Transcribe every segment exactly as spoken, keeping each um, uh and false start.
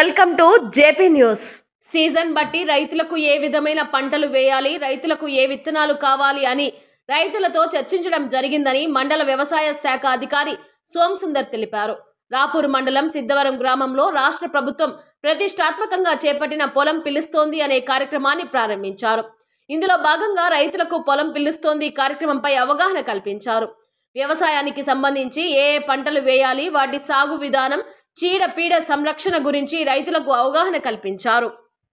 Welcome to JP news. Season బట్టి రైతులకు ఏ విధమైన పంటలు వేయాలి, రైతులకు ఏ విత్తనాలు కావాలి అని రైతులతో చర్చించడం జరిగిందని మండల వ్యవసాయ శాఖ అధికారి సోమసుందర్ తెలిపారు. రాపూర్ మండలం సిద్ధవరం గ్రామంలో రాష్ట్ర ప్రభుత్వం ప్రతిష్టాత్మకంగా చేపట్టిన పొలం పిలుస్తోంది అనే కార్యక్రమాన్ని ప్రారంభించారు. ఇందులో భాగంగా రైతులకు పొలం పిలుస్తోంది కార్యక్రమంపై అవగాహన కల్పించారు. వ్యవసాయానికి సంబంధించి ఏ ఏ పంటలు వేయాలి, వాటి సాగు విధానం, చీడ పీడ సంరక్షణ గురించి రైతులకు అవగాహన కల్పించారు.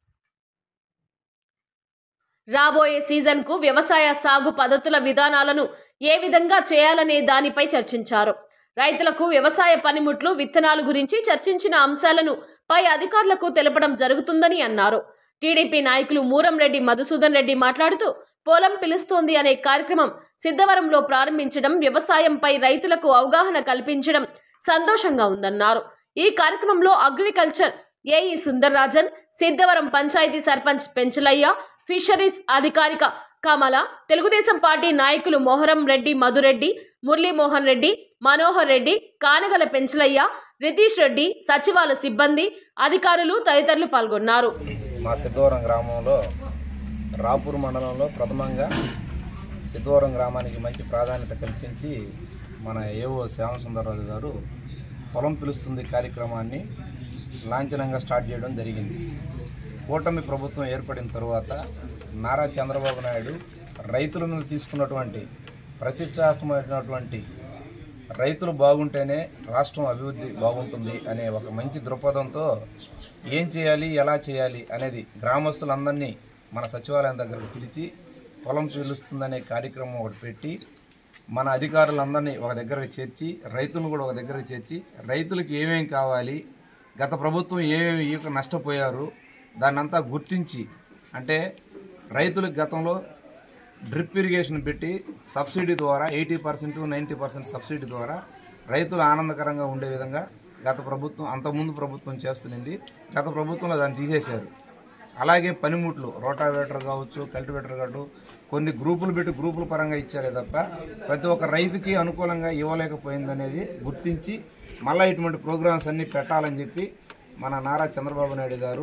రాబోయే సీజన్ కు వ్యవసాయ సాగు పద్ధతుల విధానాలను ఏ విధంగా చేయాలనే దానిపై చర్చించారు. రైతులకు వ్యవసాయ పనిముట్లు, విత్తనాలు గురించి చర్చించిన అంశాలను పై అధికారులకు తెలపడం జరుగుతుందని అన్నారు. టీడీపీ నాయకులు మూరంరెడ్డి మధుసూదన్ రెడ్డి మాట్లాడుతూ, పొలం పిలుస్తోంది అనే కార్యక్రమం సిద్ధవరంలో ప్రారంభించడం, వ్యవసాయంపై రైతులకు అవగాహన కల్పించడం సంతోషంగా ఉందన్నారు. ఈ కార్యక్రమంలో agriculture AE Sundarrajan, Siddhavaram panchayat sarpanch Penchalaiah, fisheries అధికారిక కమల, తెలుగుదేశం పార్టీ నాయకులు మొహరం రెడ్డి, మధురెడ్డి, మురళీమోహన్ రెడ్డి, మనోహర్ రెడ్డి, కానగల పెంచలయ్య, రితీష్ రెడ్డి, సచివాలయ సిబ్బంది, అధికారులు తదితరులు పాల్గొన్నారు. మా సిద్ధవరం గ్రామంలో రాపూర్ మండలంలో ప్రథమంగా సిద్ధవరం గ్రామానికి మంచి ప్రాధాన్యత కల్పించి మన ఏవో శ్యామసుందరరాజు గారు పొలం పిలుస్తుంది కార్యక్రమాన్ని లాంఛనంగా స్టార్ట్ చేయడం జరిగింది. కూటమి ప్రభుత్వం ఏర్పడిన తరువాత నారా చంద్రబాబు నాయుడు రైతులను తీసుకున్నటువంటి ప్రతిష్టాత్మకమైనటువంటి రైతులు బాగుంటేనే రాష్ట్రం అభివృద్ధి బాగుంటుంది అనే ఒక మంచి దృక్పథంతో ఏం చేయాలి, ఎలా చేయాలి అనేది గ్రామస్తులందరినీ మన సచివాలయం దగ్గరకు పిలిచి పొలం పిలుస్తుందనే కార్యక్రమం ఒకటి పెట్టి మన అధికారులందరినీ ఒక దగ్గరకు చేర్చి రైతులను కూడా ఒక దగ్గరకు చేర్చి రైతులకు ఏమేం కావాలి, గత ప్రభుత్వం ఏమేమి ఈక నష్టపోయారు దాన్నంతా గుర్తించి, అంటే రైతులకు గతంలో డ్రిప్ ఇరిగేషన్ పెట్టి సబ్సిడీ ద్వారా eighty percent ninety percent subsidy ద్వారా రైతులు ఆనందకరంగా ఉండే విధంగా గత ప్రభుత్వం అంతకుముందు ప్రభుత్వం చేస్తున్నది. గత ప్రభుత్వంలో దాన్ని తీసేశారు. అలాగే పనిముట్లు, రోటావేటర్ కావచ్చు, కల్టివేటర్ కావచ్చు, కొన్ని గ్రూపులు పెట్టి గ్రూపుల పరంగా ఇచ్చారే తప్ప ప్రతి ఒక్క రైతుకి అనుకూలంగా ఇవ్వలేకపోయిందనేది గుర్తించి మళ్ళీ ఇటువంటి ప్రోగ్రామ్స్ అన్నీ పెట్టాలని చెప్పి మన నారా చంద్రబాబు నాయుడు గారు,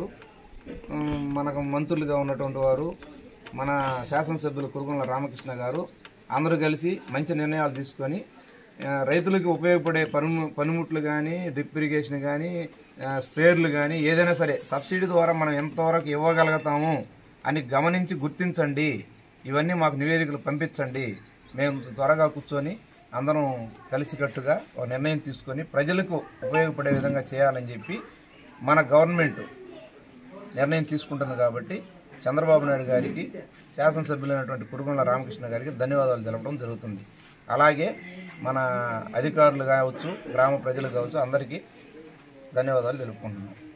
మనకు మంత్రులుగా ఉన్నటువంటి వారు, మన శాసనసభ్యులు కురుగుల రామకృష్ణ గారు అందరూ కలిసి మంచి నిర్ణయాలు తీసుకొని రైతులకు ఉపయోగపడే పని పనిముట్లు కానీ, డ్రిప్ ఇరిగేషన్ కానీ, స్పేర్లు కానీ ఏదైనా సరే సబ్సిడీ ద్వారా మనం ఎంతవరకు ఇవ్వగలుగుతాము అని గమనించి గుర్తించండి, ఇవన్నీ మాకు నివేదికలు పంపించండి, మేము త్వరగా కూర్చొని అందరం కలిసికట్టుగా ఒక నిర్ణయం తీసుకొని ప్రజలకు ఉపయోగపడే విధంగా చేయాలని చెప్పి మన గవర్నమెంట్ నిర్ణయం తీసుకుంటుంది. కాబట్టి చంద్రబాబు నాయుడు గారికి, శాసనసభ్యులైనటువంటి కురుగుల రామకృష్ణ గారికి ధన్యవాదాలు తెలపడం జరుగుతుంది. అలాగే మన అధికారులు కావచ్చు, గ్రామ ప్రజలు కావచ్చు, అందరికీ ధన్యవాదాలు తెలుపుకుంటున్నాం.